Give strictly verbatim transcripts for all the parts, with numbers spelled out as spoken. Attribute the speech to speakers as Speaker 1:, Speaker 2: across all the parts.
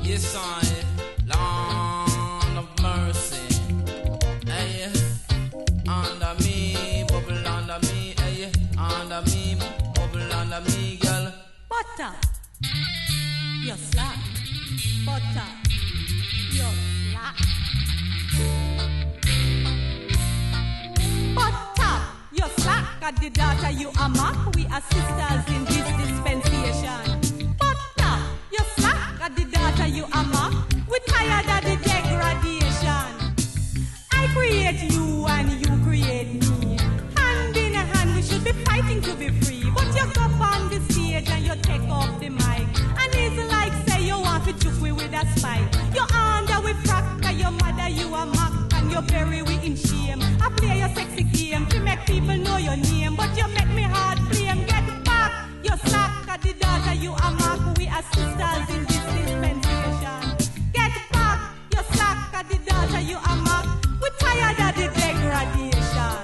Speaker 1: Yes, I, Lord of mercy. Hey, under me, bubble under me. Hey, under me, bubble under me, girl.
Speaker 2: Butter, you're slack. Butter, you're slack. Butter, you're slack. At the daughter you are mark. We are sisters in this dispensation. Butter, you're slack. At the daughter you are mark. We tired of the degradation. I create you and you create me. Hand in a hand we should be fighting to be free. But you go on the stage and you take off the mic. And it's like say you want to choke me with a spike. Your under we fracture, your mother you a mock. And you bury we in shame. I play your sexy game to make people know your name. But you make me hard blame. Get back, you slack at the daughter you a mock. We are sisters in this dispensation. Get back, you slack at the daughter you a mock. We tired of the degradation.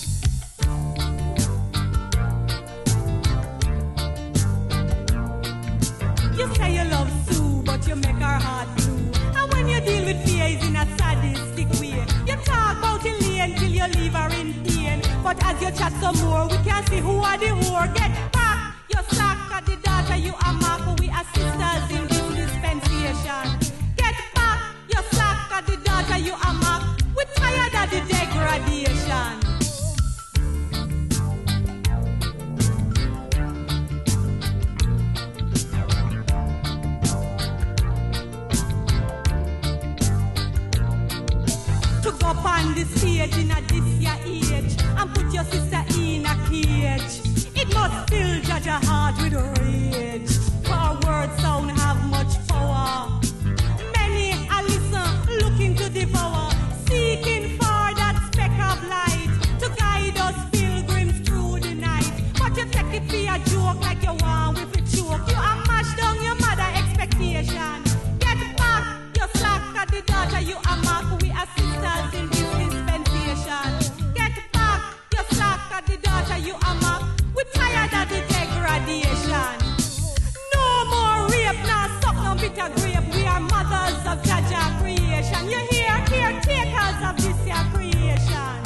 Speaker 2: You say you love Sue, but you make her heart blue. And when you deal with fear, it's in a sadistic way. You talk about Elaine till you leave her in pain. But as you chat some more, we can see who are the whore. Get back, you slack at the daughter you are mark. We are sisters in this dispensation. Get back, you slack at the daughter you are mark. We tired of the degradation. To go up on the stage in a this year age and put your sister in a cage. It must fill judge your heart with rage. For words sound have much power. Many a listen looking to devour, seeking for that speck of light to guide us pilgrims through the night. But you take it for a joke like you want with a choke. You are mashed down your mother expectation. Get back, you slack at the daughter you are mark. We are sisters in this dispensation. Get back, you slack at the daughter you are mark. We tired of the degradation. No more rape, now suck no bitter grape. We are mothers of Jaja creation. You hear, caretakers of this your creation.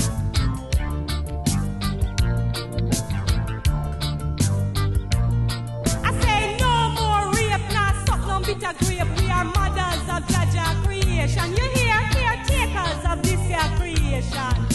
Speaker 2: I say no more rape, now suck no bitter grape. We are mothers of Jaja creation. You hear, caretakers of this your creation.